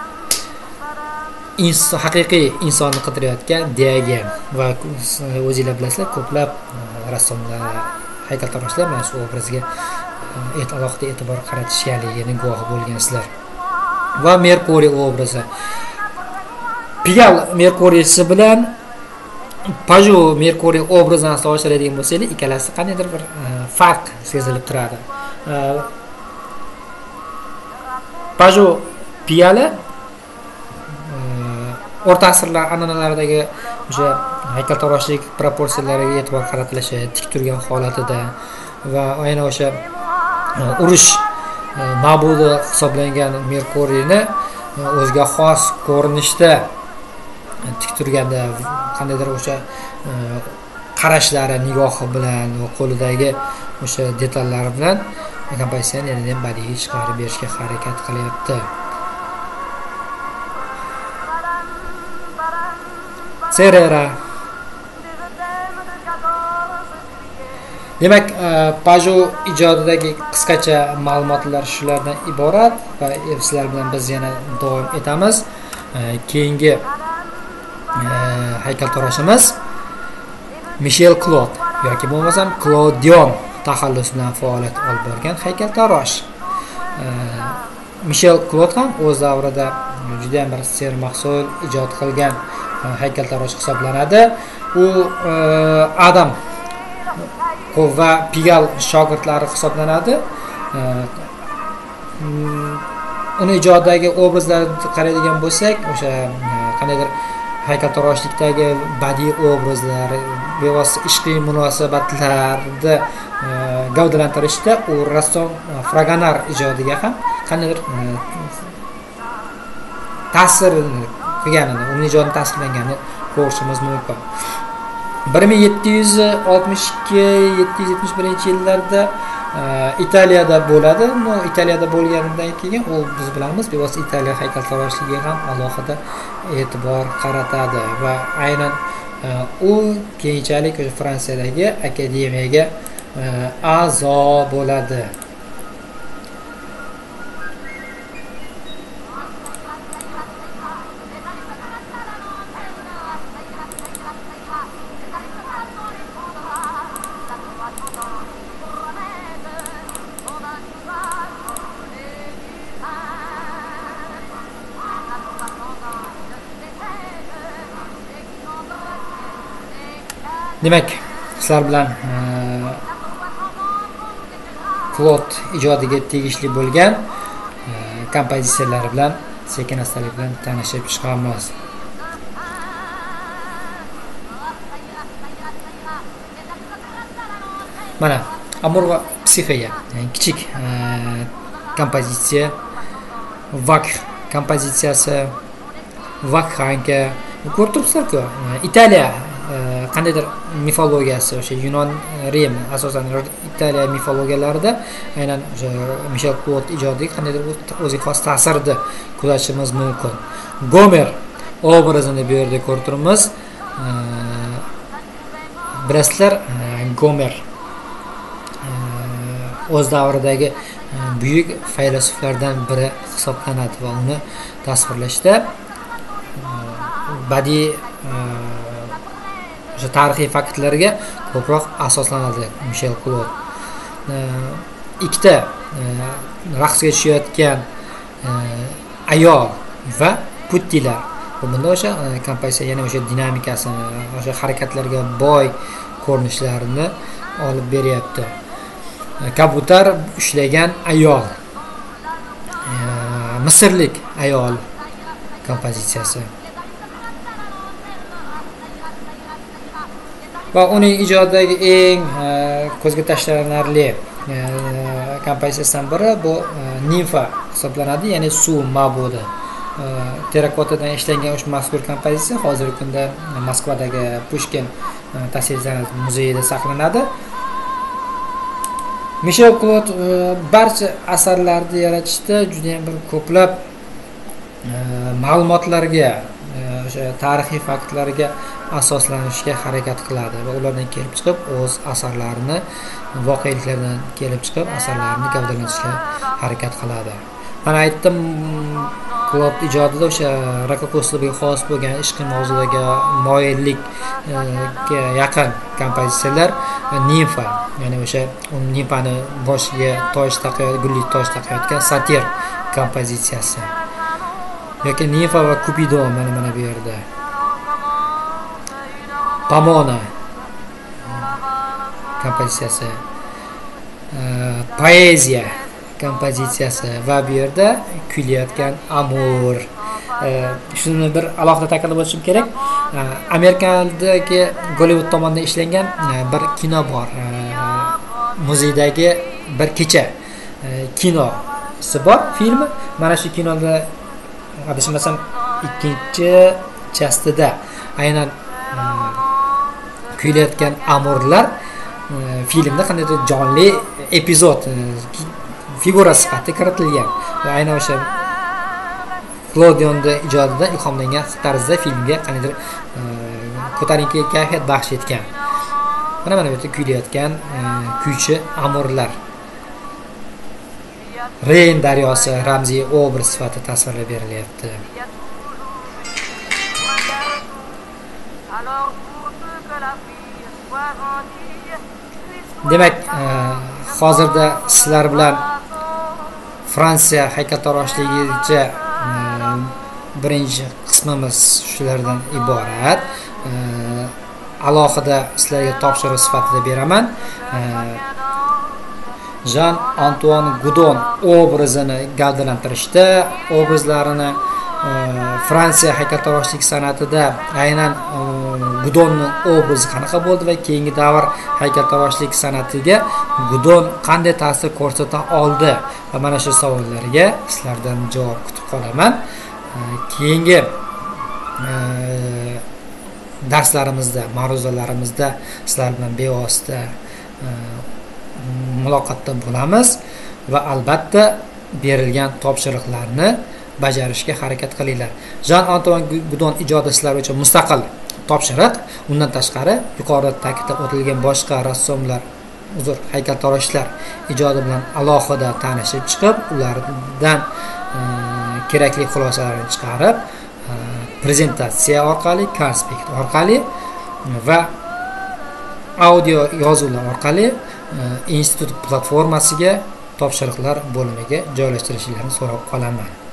haqiqiy insonni qidirayotgan Diogen va o'zingizlar bilasizlar, ko'plab rassomlar, haykaltaroshlar mana shu obrazga alohida e'tibor qaratishganligini guvohi bo'lgansizlar. Va Merkuriy obrazi. Pigal Merkuriysi bilan Paju Merkuriy obrazini solishtiradigan bo'lsangiz, ikkalasi qandaydir bir farq sezilib turadi. Paju Piyala o'rta asrlar an'analaridagi o'sha haykaltaroshlik proporsiyalariga e'tibor qaratilishi, tik turgan holatida va aynan o'sha urush ma'budi hisoblangan Merkuriyni o'ziga xos ko'rinishda tik turganda qandaydir o'sha qarashlari, nigohi bilan va qo'lidagi o'sha detallari bilan kompozitsiyani yanada badiiy chiqarib berishga harakat qilyapti. Serera. Demak, Peugeot ijodidagi qisqacha ma'lumotlar shulardan iborat va sizlar bilan biz yana davom etamiz. Keyingi haykaltaroshimiz Michel Claude yoki bo'lmasam Claudion taxallus bilan faoliyat olib borgan haykaltarosh. Michel Claude ham o'z davrida juda ham bir sermahsul ijod qilgan haykaltarosh hisoblanadi. U Adam va Pigal shogirdlari hisoblanadi. Uni ijodidagi obrazlarga qaraydigan bo'lsak, o'sha qandaydir haykaltaroshlikdagi badiiy obrazlar, bevosita ishqiy munosabatlarni gavdalantirishda u rassom Fragonar ijodiga ham qandaydir ta'sir qilganini, uning ijodiga ta'sirlanganini ko'rishimiz mumkin. 1762-771 yillarda Italiyada bo'ladi. Bu Italiyada bo'lganidan keyin u biz bilamiz, bevosita Italiya haykaltaroshligi ham alohida e'tibor qaratadi va aynan u keyinchalik Fransiyadagi akademiyaga a'zo bo'ladi. Demak, sizlar bilan Claude ijodiga tegishli bo'lgan kompozitsiyalar bilan sekin-astalik bilan tanishib chiqamiz. Mana Amor va Psixiya, kichik kompozitsiya, Vakh kompozitsiyasi, Vakhanka. Ko'rib turibsizlar-ku, Italiya qandaydir mifologiyasi, o'sha Yunon, Rim, asosan Italiya mifologiyalarida aynan o'sha Michel Claude ijodiga qandaydir o'ziga xos ta'sirni kuzatishimiz mumkin. Gomer obrazini bu yerda ko'rib turibmiz. Bilasizlar, Gomer o'z davridagi buyuk faylasuflardan biri hisoblanadi va uni tasvirlashda badiiy tarixiy faktlarga ko'proq asoslanadi Michel Claude. Ikkita raqsga tushayotgan ayol va puttilar. Bunda o'sha kompozitsiya yana o'sha dinamikasini, o'sha harakatlarga boy ko'rinishlarini olib beryapti. Kabutar ushlagan ayol, Misrlik ayol kompozitsiyasi. Va uning ijodidagi eng ko'zga tashlanarli kompozitsiyasidan biri bu Nimfa hisoblanadi, ya'ni suv ma'budi. Terakotadan ishlangan ushbu mazkur kompozitsiya hozirgi kunda Moskvadagi Pushkin tasvir san'at muzeyida saqlanadi. Michel Claude barcha asarlarni yaratishda juda ham bir ko'plab ma'lumotlarga, o'sha tarixiy faktlarga asoslanishga harakat qiladi va ulardan kelib chiqib o'z asarlarini, voqeliklardan kelib chiqib asarlarini gavdalantirishga harakat qiladi. Mana aytdim, Claude ijodida o'sha rokoko uslubiga xos bo'lgan ishqiy mavzularga moyillikka yaqin kompozitsiyalar Nimfa, ya'ni o'sha Nimfani boshiga toj taqayotgan, gulli toj taqayotgan satir kompozitsiyasi. Yoki Nimfa va Kupidon mana bu yerda. Pomona kompozitsiyasi, Poeziya kompozitsiyasi va bu yerda kuylayotgan Amor. Shuni bir alohida ta'kidlab o'tishim kerak. Amerikadagi Gollywood tomonidan ishlangan bir kino bor. Muzeydagi bir kecha kino bor filmi. Mana shu kinoda adashmasam ikkinchi chastida aynan kuylayotgan amurlar filmda qandaydir jonli epizod figura sifatida kiritilgan va aynan o'sha Claudionning ijodidan ilhomlangan tarzda filmga qandaydir ko'tarinki kayfiyat baxsh etgan. Mana bu yerda kuylayotgan kuychi amurlar. Reyn daryosi ramziy obraz sifatida tasvirlab berilyapti. Demak, hozirda sizlar bilan Fransiya haykaltaroshligicha birinchi qismimiz shulardan iborat. Alohida sizlarga topshiriq sifatida beraman. Jean-Antoine Goudon obrazini gavdalantirishda, obrazlarini Fransiya haykaltaroshlik san'atida aynan Goudonning obrazi qanaqa bo'ldi va keyingi davr haykaltaroshlik san'atiga Goudon qanday ta'sir ko'rsata oldi va mana shu savollarga sizlardan javob kutib qolaman. Keyingi darslarimizda, ma'ruzalarimizda sizlar bilan bevosita muloqotda bo'lamiz va albatta berilgan topshiriqlarni bajarishga harakat qilinglar. Jean-Antoine Goudon ijodi sizlar uchun mustaqil topshiriq. Undan tashqari, yuqorida ta'kidlab o'tilgan boshqa rassomlar, haykaltaroshlar ijodi bilan alohida tanishib chiqib, ulardan kerakli xulosalarni chiqarib, prezentatsiya orqali, konspekt orqali va audio yozuvlar orqali institut platformasiga topshiriqlar bo'limiga joylashtirishingizni so'rab qolaman.